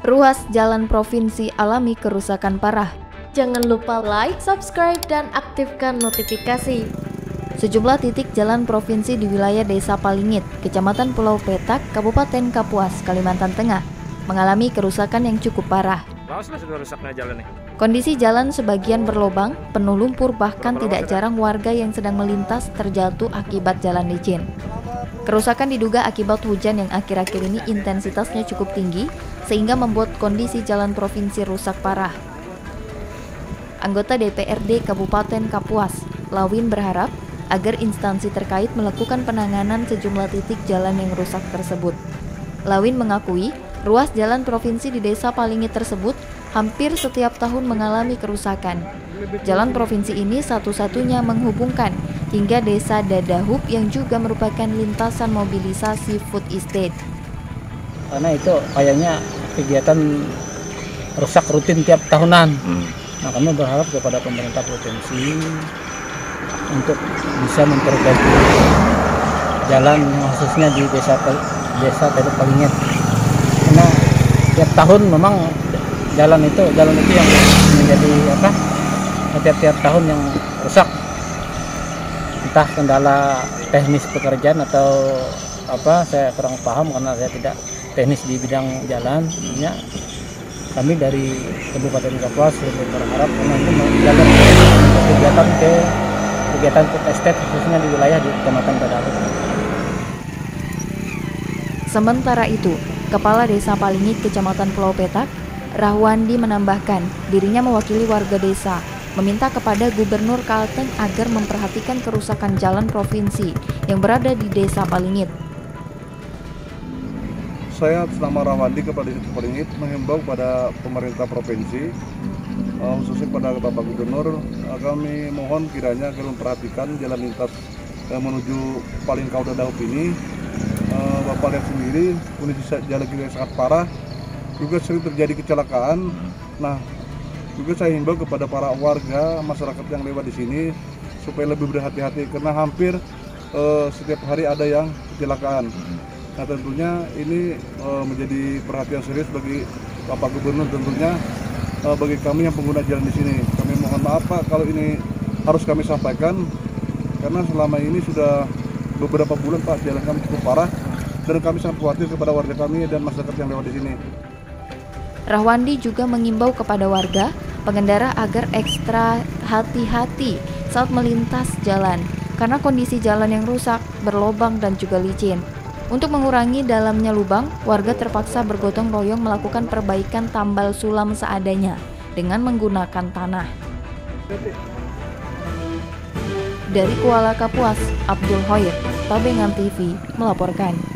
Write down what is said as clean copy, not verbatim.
Ruas jalan provinsi alami kerusakan parah. Jangan lupa like, subscribe, dan aktifkan notifikasi. Sejumlah titik jalan provinsi di wilayah Desa Palingit, Kecamatan Pulau Petak, Kabupaten Kapuas, Kalimantan Tengah, mengalami kerusakan yang cukup parah. Sudah rusaknya jalan nih. Kondisi jalan sebagian berlobang, penuh lumpur, bahkan tidak jarang warga yang sedang melintas terjatuh akibat jalan licin. Kerusakan diduga akibat hujan yang akhir-akhir ini intensitasnya cukup tinggi, sehingga membuat kondisi jalan provinsi rusak parah. Anggota DPRD Kabupaten Kapuas, Lawin, berharap agar instansi terkait melakukan penanganan sejumlah titik jalan yang rusak tersebut. Lawin mengakui, ruas jalan provinsi di Desa Palingit tersebut hampir setiap tahun mengalami kerusakan. Jalan provinsi ini satu-satunya menghubungkan hingga Desa Dadahub yang juga merupakan lintasan mobilisasi food estate. Karena itu kayaknya kegiatan rusak rutin tiap tahunan. Nah, kami berharap kepada pemerintah provinsi untuk bisa memperbaiki jalan khususnya di Desa Palingit. Karena tiap tahun memang jalan itu yang menjadi tiap tahun yang rusak. Entah kendala teknis pekerjaan atau saya kurang paham karena saya tidak teknis di bidang jalan. Sebenarnya kami dari Kabupaten Kapuas berharap karena ini menjaga kegiatan food estate khususnya di wilayah di Kecamatan Dadahub. Sementara itu, Kepala Desa Palingit Kecamatan Pulau Petak, Rahwandi, menambahkan dirinya mewakili warga desa meminta kepada Gubernur Kalteng agar memperhatikan kerusakan jalan provinsi yang berada di Desa Palingit. Saya atas nama Rahwandi kepada Desa Palingit menghimbau pada pemerintah provinsi, khususnya pada Bapak Gubernur, kami mohon kiranya agar memperhatikan jalan lintas menuju Palingkau Dadahub ini. Bapak lihat sendiri kondisi jalan kita sangat parah, juga sering terjadi kecelakaan. Nah, juga saya himbau kepada para warga masyarakat yang lewat di sini supaya lebih berhati-hati karena hampir setiap hari ada yang kecelakaan. Nah, tentunya ini menjadi perhatian serius bagi Bapak Gubernur, tentunya bagi kami yang pengguna jalan di sini. Kami mohon maaf Pak kalau ini harus kami sampaikan karena selama ini sudah beberapa bulan Pak jalan kami cukup parah dan kami sangat khawatir kepada warga kami dan masyarakat yang lewat di sini. Rahwandi juga mengimbau kepada warga pengendara agar ekstra hati-hati saat melintas jalan karena kondisi jalan yang rusak, berlobang dan juga licin. Untuk mengurangi dalamnya lubang, warga terpaksa bergotong royong melakukan perbaikan tambal sulam seadanya dengan menggunakan tanah. Dari Kuala Kapuas, Abdul Hoyer, Tabengan TV melaporkan.